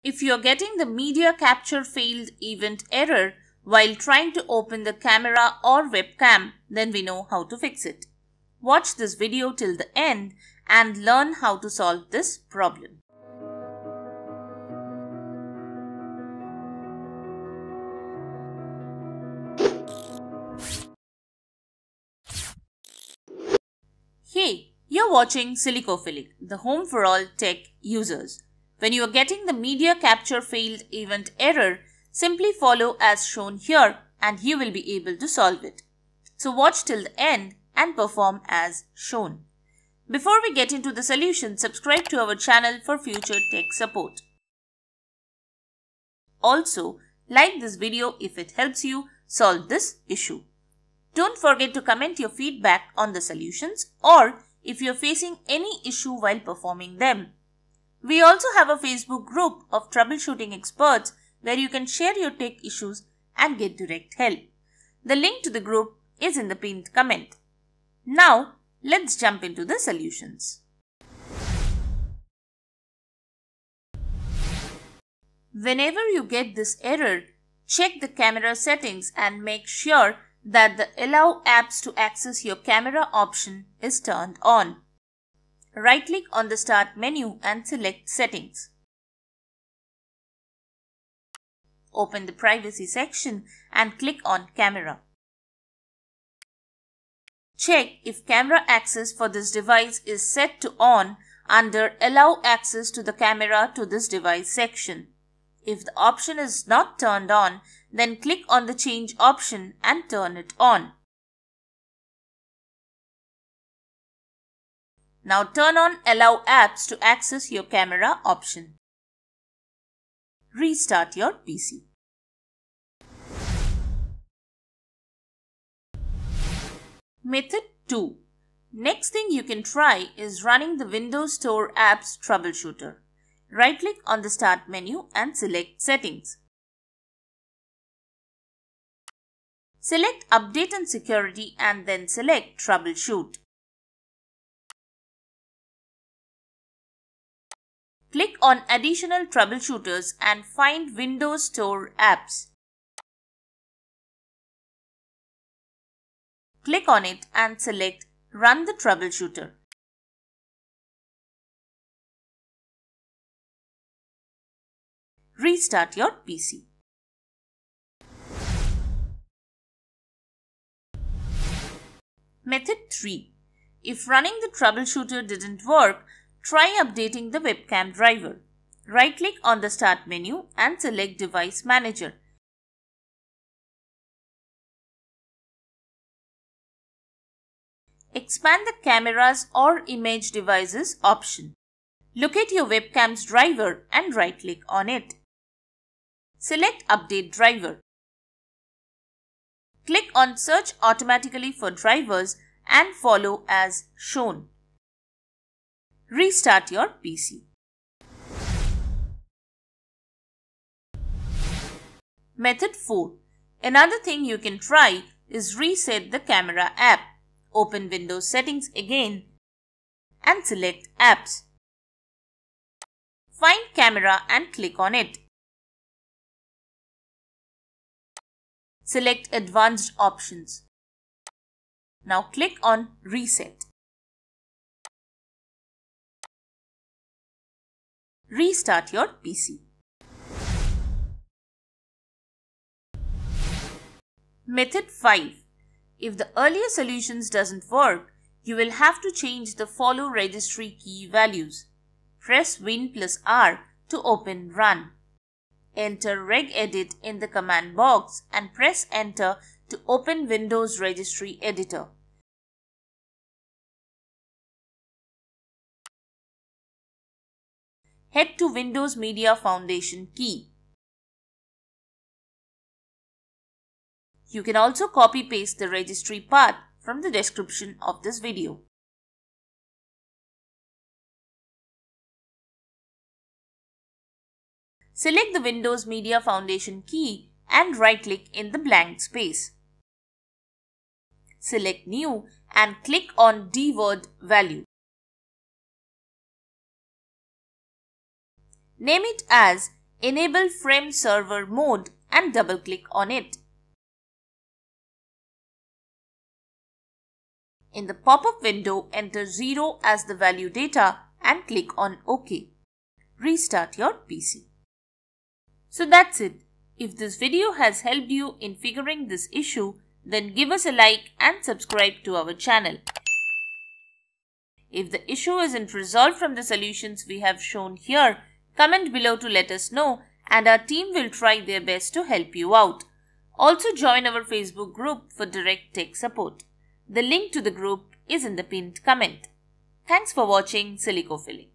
If you are getting the media capture failed event error while trying to open the camera or webcam, then we know how to fix it. Watch this video till the end and learn how to solve this problem. Hey, you're watching Silicophilic, the home for all tech users. When you are getting the media capture failed event error, simply follow as shown here and you will be able to solve it. So watch till the end and perform as shown. Before we get into the solution, subscribe to our channel for future tech support. Also, like this video if it helps you solve this issue. Don't forget to comment your feedback on the solutions or if you're facing any issue while performing them. We also have a Facebook group of troubleshooting experts where you can share your tech issues and get direct help. The link to the group is in the pinned comment. Now, let's jump into the solutions. Whenever you get this error, check the camera settings and make sure that the Allow Apps to Access Your Camera option is turned on. Right-click on the Start menu and select Settings. Open the Privacy section and click on Camera. Check if camera access for this device is set to on under Allow Access to the Camera to this device section. If the option is not turned on, then click on the Change option and turn it on. Now turn on Allow Apps to Access Your Camera option. Restart your PC. Method 2. Next thing you can try is running the Windows Store Apps Troubleshooter. Right-click on the Start menu and select Settings. Select Update and Security and then select Troubleshoot. Click on Additional Troubleshooters and find Windows Store Apps. Click on it and select Run the Troubleshooter. Restart your PC. Method 3. If running the troubleshooter didn't work, try updating the webcam driver. Right-click on the Start menu and select Device Manager. Expand the Cameras or Image Devices option. Locate your webcam's driver and right-click on it. Select Update Driver. Click on Search automatically for drivers and follow as shown. Restart your PC. Method 4. Another thing you can try is reset the camera app. Open Windows Settings again and select Apps. Find Camera and click on it. Select Advanced Options. Now click on Reset. Restart your PC. Method 5. If the earlier solutions doesn't work, you will have to change the Follow Registry key values. Press Win+R to open Run. Enter regedit in the command box and press Enter to open Windows Registry Editor. Head to Windows Media Foundation key. You can also copy-paste the registry path from the description of this video. Select the Windows Media Foundation key and right-click in the blank space. Select New and click on dword value. Name it as Enable frame server mode and double-click on it. In the pop-up window, enter 0 as the value data and click on OK. Restart your PC. So that's it. If this video has helped you in figuring this issue, then give us a like and subscribe to our channel. If the issue isn't resolved from the solutions we have shown here, comment below to let us know and our team will try their best to help you out. Also join our Facebook group for direct tech support. The link to the group is in the pinned comment. Thanks for watching Silicophilic.